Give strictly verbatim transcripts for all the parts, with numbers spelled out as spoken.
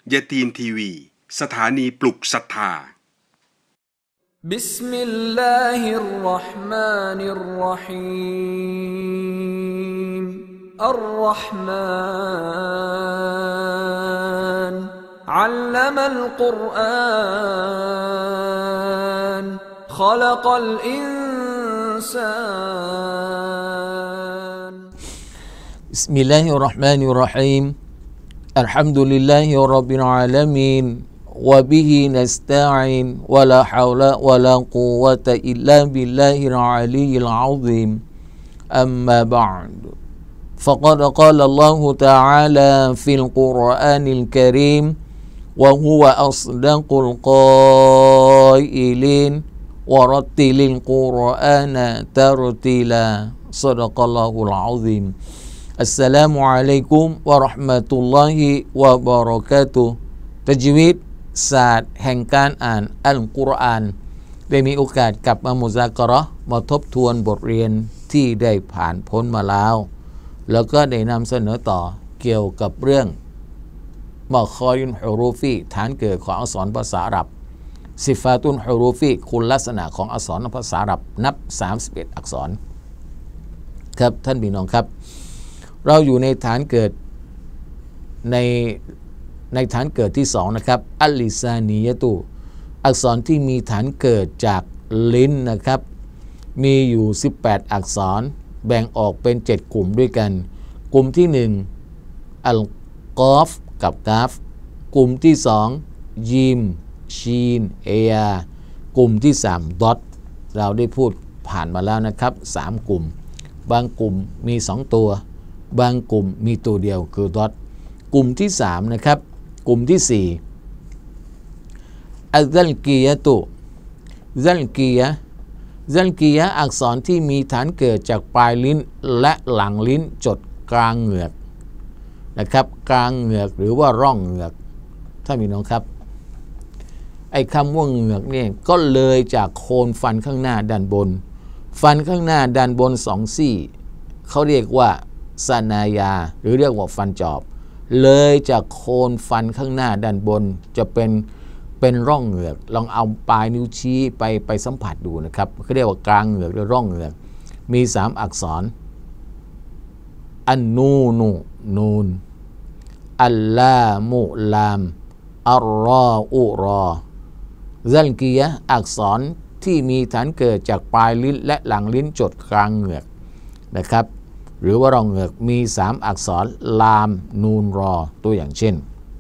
ยาตีนทีวีสถานีปลุกศรัทธาบิสมิลลาฮิรเราะห์มานิรเราะฮีมอัรเราะห์มานอัลลัมัลกุรอานขะลักัลอินซานบิสมิลลาฮิรเราะห์มานิรเราะฮีมอัลฮัมดุลิลลาฮิร็อบบิลอาลามีนวะบิฮินัสตะอีนวะลาฮาวละวะลากุวะตะอิลลาบิลลาฮิลอาลียิลอะซีมอัมมาบะอ์ด فقد قال الله تعالى في القرآن الكريم وهو أصدق القائلين ورتل القرآن ترتيلا صدق الله العظيم Assalamu alaikum warahmatullahi wabarakatuh ตัจวีดศาสตร์แห่งการอ่านอัลกุรอานได้มีโอกาสกลับมามุซากะเราะห์มาทบทวนบทเรียนที่ได้ผ่านพ้นมาแล้วแล้วก็ได้นำเสนอต่อเกี่ยวกับเรื่องมะคอรินฮุรูฟีฐานเกิดของอักษรภาษาอาหรับซิฟาตุนฮุรูฟีคุณลักษณะของอักษรภาษาอาหรับนับสามสิบเอ็ดอักษรครับท่านพี่น้องครับเราอยู่ในฐานเกิดในในฐานเกิดที่สองนะครับอัลลิซานียะตุอักษรที่มีฐานเกิดจากลิ้นนะครับมีอยู่สิบแปดอักษรแบ่งออกเป็นเจ็ดกลุ่มด้วยกันกลุ่มที่หนึ่งอัลกอฟกับกาฟกลุ่มที่สองยิมชีนเอยากลุ่มที่สามดอทเราได้พูดผ่านมาแล้วนะครับสามกลุ่มบางกลุ่มมีสองตัวบางกลุ่มมีตัวเดียวคือดอทกลุ่มที่สามนะครับกลุ่มที่สี่อัลซัลกียะตุซัลกียะซัลกียะอักษรที่มีฐานเกิดจากปลายลิ้นและหลังลิ้นจดกลางเหงือกนะครับกลางเหงือกหรือว่าร่องเหงือกถ้ามีน้องครับไอ้คำว่าเหงือกนี่ก็เลยจากโคนฟันข้างหน้าด้านบนฟันข้างหน้าด้านบนสองซี่เขาเรียกว่าซานายาหรือเรียกว่าฟันจอบเลยจากโคนฟันข้างหน้าด้านบนจะเป็นเป็นร่องเหงือกลองเอาปลายนิ้วชี้ไปไปสัมผัสดูนะครับเขาเรียกว่ากลางเหงือกหรือร่องเหงือกมีสามอักษรอันนูนูนูนอัลลามุลามอัลรออุรอซัลกียะอักษรที่มีฐานเกิดจากปลายลิ้นและหลังลิ้นจดกลางเหงือกนะครับหรือว่าร่องเหงือกมีสามอักษรลามนูนรอตัวอย่างเช่น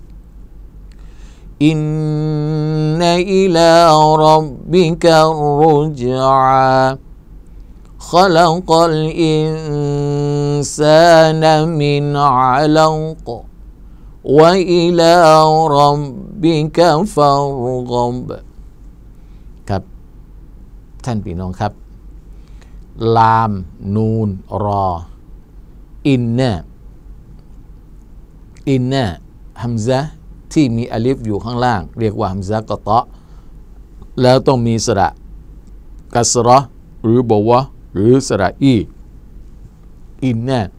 อินนัยอิลาร็อบบิกะรุจอาขะลักัลอินซานมินอะลักวะอิลาร็อบบิกะฟัรกับครับท่านพี่น้องครับลามนูนรออินนะอินนะฮัมซะที่มีอลิฟอยู่ข้างล่างเรียกว่าฮัมซะกะตะแล้วต้องมีสระกัสเราะห์หรือบอกว่าหรือสระอีอินนะ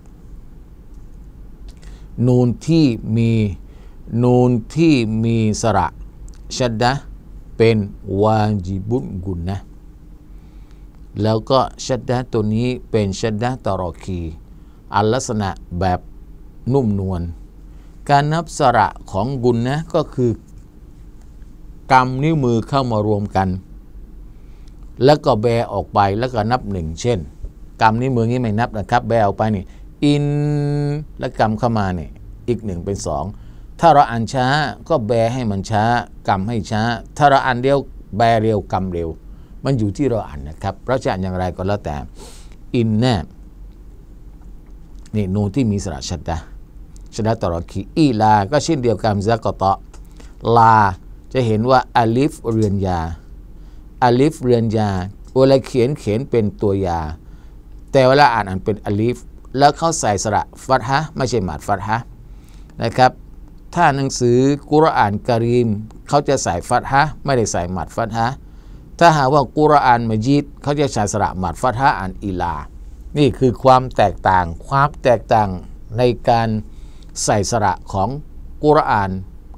นูนที่มีนูนที่มีสระชัดดะเป็นวาจิบุนกุนนะแล้วก็ชัดดะตัวนี้เป็นชัดดะตะรอคีอัลลักษณะแบบนุ่มนวลการนับสระของกุนนะก็คือกำนิ้วมือเข้ามารวมกันแล้วก็แบออกไปแล้วก็นับหนึ่งเช่นกำนิ้วมือนี้ไม่นับนะครับแบออกไปนี่อินแล้วกำเข้ามาเนี่ยอีกหนึ่งเป็นสองถ้าเราอ่านช้าก็แบให้มันช้ากำให้ช้าถ้าเราอ่านเร็วแบเร็วกำเร็วมันอยู่ที่เราอ่านนะครับเพราะจะอ่านอย่างไรก็แล้วแต่อินแน่นี่นูนที่มีสระชัดดะชัดดะตอรอคีอีลาก็เช่นเดียวกันซะกะตะลาจะเห็นว่าอาลิฟเรือนยาอาลิฟเรือนยาเวลาเขียนเขียนเป็นตัวยาแต่เวลาอ่านอ่านเป็นอาลิฟแล้วเขาใส่สระฟัตฮะไม่ใช่หมัดฟัตฮะนะครับถ้าหนังสือกุรอานกะรีมเขาจะใส่ฟัตฮะไม่ได้ใส่หมัดฟัตฮะถ้าหากว่ากุรอานมัจีดเขาจะใช้สระหมัดฟัตฮะอ่านอีลานี่คือความแตกต่างความแตกต่างในการใส่สระของกุรอาน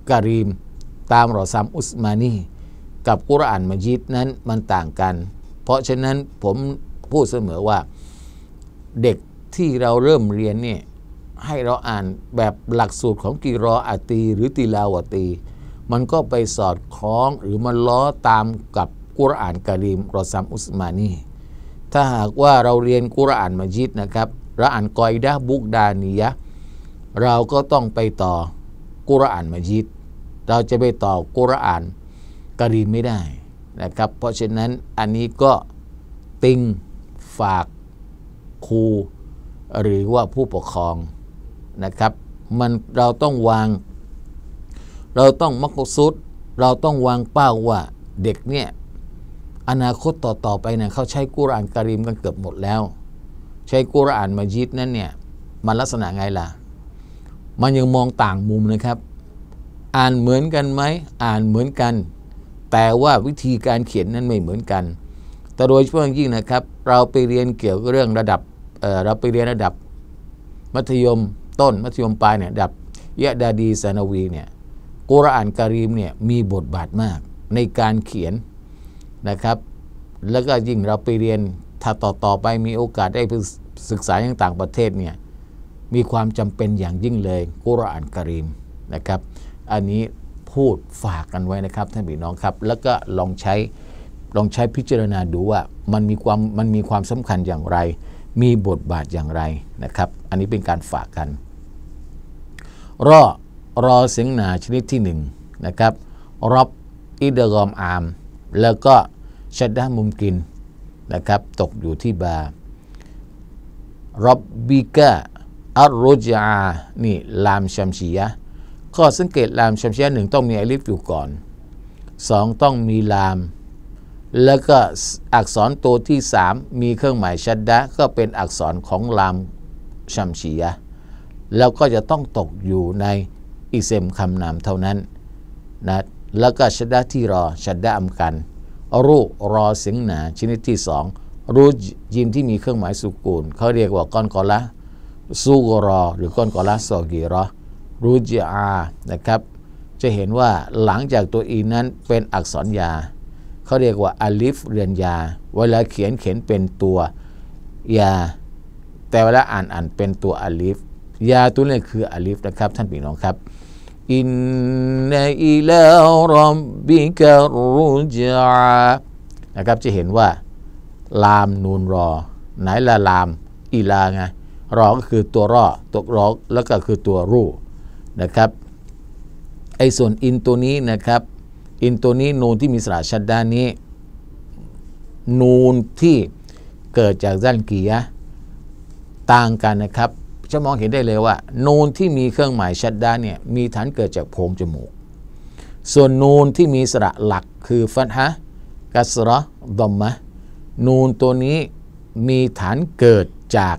กะรีมตามรอซัมอุสมานีกับกุรอานมัจีดนั้นมันต่างกันเพราะฉะนั้นผมพูดเสมอว่าเด็กที่เราเริ่มเรียนเนี่ยให้เราอ่านแบบหลักสูตรของกิรออาตีหรือติลาวะตีมันก็ไปสอดคล้องหรือมันล้อตามกับกุรอานกะรีมรอซัมอุสมานีถ้าหากว่าเราเรียนกุรอานมัจีดนะครับเราอ่านกอยดะบุกดานียะเราก็ต้องไปต่อกุรอานมัจีดเราจะไปต่อกุรอานกะรีมไม่ได้นะครับเพราะฉะนั้นอันนี้ก็ติงฝากครูหรือว่าผู้ปกครองนะครับมันเราต้องวางเราต้องมักซุดเราต้องวางเป้าว่าเด็กเนี่ยอนาคตต่อๆไปเนี่ยเขาใช้กุรอานกะรีมกันเกือบหมดแล้วใช้กุรอานมัจีดนั้นเนี่ยมันลักษณะไงล่ะมันยังมองต่างมุมนะครับอ่านเหมือนกันไหมอ่านเหมือนกันแต่ว่าวิธีการเขียนนั้นไม่เหมือนกันแต่โดยเฉพาะยิ่งนะครับเราไปเรียนเกี่ยวกับเรื่องระดับ เอ่อ เราไปเรียนระดับมัธยมต้นมัธยมปลายเนี่ยระดับยะดาดีซานาวีเนี่ยกุรอานกะรีมเนี่ยมีบทบาทมากในการเขียนนะครับแล้วก็ยิ่งเราไปเรียนถ้าต่อต่อไปมีโอกาสได้ศึกษาอย่างต่างประเทศเนี่ยมีความจำเป็นอย่างยิ่งเลยกุรอานกะรีมนะครับอันนี้พูดฝากกันไว้นะครับท่านพี่น้องครับแล้วก็ลองใช้ลองใช้พิจารณาดูว่ามันมีความมันมีความสำคัญอย่างไรมีบทบาทอย่างไรนะครับอันนี้เป็นการฝากกันรอรอเสียงหนาชนิดที่หนึ่งนะครับรอบอิดกอมอามแล้วก็ชัดดะมุมกินนะครับตกอยู่ที่บารอบบิกะอัรโรจานี่ลามชัมชียะข้อสังเกตลามชัมชียะหนึ่งต้องมีอลิฟอยู่ก่อนสองต้องมีลามแล้วก็อักษรตัวที่สามมีเครื่องหมายชัดดะก็เป็นอักษรของลามชัมชียะแล้วก็จะต้องตกอยู่ในอิเซมคำนามเท่านั้นนะแล้วก็ชัดดะที่รอชัดดะอัมกันรูรอเสียงหนาชนิดที่สองรูยิมที่มีเครื่องหมายสุกูลเขาเรียกว่าก้อนกอละซูกรอหรือก้อนกอละซอกีรอรูจอานะครับจะเห็นว่าหลังจากตัวอีนั้นเป็นอักษรยาเขาเรียกว่าอาลิฟเรียนยาเวลาเขียนเขียนเป็นตัวยาแต่เวลาอ่านอ่านเป็นตัวอาลิฟยาตัวนี้คืออาลิฟนะครับท่านพี่น้องครับอินนาอิลารัมบิกะรุจานะครับจะเห็นว่าลามนูนรอไหนละลามอีลาไงรอก็คือตัวรอตัวรอแล้วก็คือตัวรูนะครับไอ้ส่วนอินตัวนี้นะครับอินตัวนี้นูนที่มีสระชัดด้านนี้นูนที่เกิดจากด้านกียะต่างกันนะครับจะมองเห็นได้เลยว่านูนที่มีเครื่องหมายชัดด้านเนี่ยมีฐานเกิดจากโพรงจมูกส่วนนูนที่มีสระหลักคือฟัตฮะกัสเราะห์ฎอมมะห์นูนตัวนี้มีฐานเกิดจาก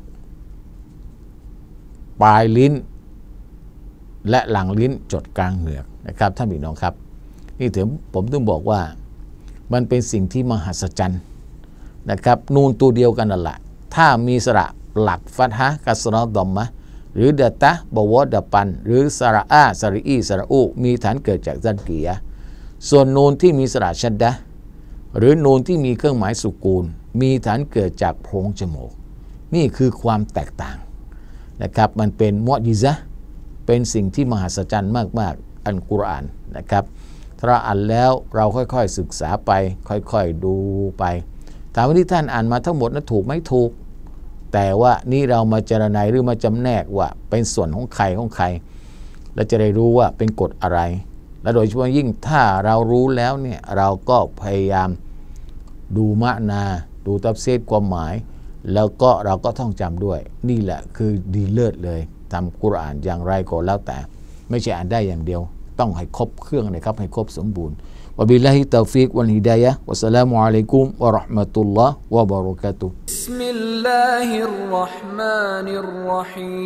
ปลายลิ้นและหลังลิ้นจดกลางเหงือกนะครับท่านพี่น้องครับนี่ถึงผมต้องบอกว่ามันเป็นสิ่งที่มหัศจรรย์นะครับนูนตัวเดียวกันนั่นแหละถ้ามีสระหลักฟัตฮะกัสเราะห์ฎอมมะห์หรือดะตะบวดะปันหรือสระอาสระอีสระอูมีฐานเกิดจากด้านกียะส่วนนูนที่มีสระชัดดะหรือนูนที่มีเครื่องหมายสุกูลมีฐานเกิดจากโพรงจมูกนี่คือความแตกต่างนะครับมันเป็นมุอ์ญิซะห์เป็นสิ่งที่มหัศจรรย์มากๆอัลกุรอานนะครับถ้าเราอ่านแล้วเราค่อยๆศึกษาไปค่อยๆดูไปถามว่าที่ท่านอ่านมาทั้งหมดนั้นถูกไหมถูกแต่ว่านี่เรามาเจรไนหรือมาจำแนกว่าเป็นส่วนของใครของใครเราจะได้รู้ว่าเป็นกฎอะไรและโดยเฉพาะยิ่งถ้าเรารู้แล้วเนี่ยเราก็พยายามดูมะนาดูตัฟซีรความหมายแล้วก็เราก็ท่องจำด้วยนี่แหละคือดีเลิศเลยทำกุรอานอย่างไรก็แล้วแต่ไม่ใช่อ่านได้อย่างเดียวต้องให้ครบเครื่องนะครับให้ครบสมบูรณ์วะบิลลาฮิตอฟิกวัลฮิดายะฮ์วัสสลามุอะลัยกุมวะเราะห์มะตุลลอฮ์วะบะเราะกาตุฮ์บิสมิลลาฮิรเราะห์มานิรเราะ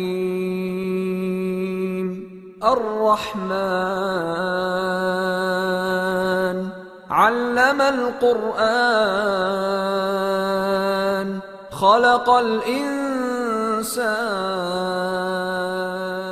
ฮีมอัรเราะห์มาน علم القرآن خلق الإنسان خلق الإنسان علم القرآن علم القرآن علم القرآن علم القرآن علم القرآن علم القرآن علم القرآن علم القرآن علم القرآن ขลักอัลอินซาน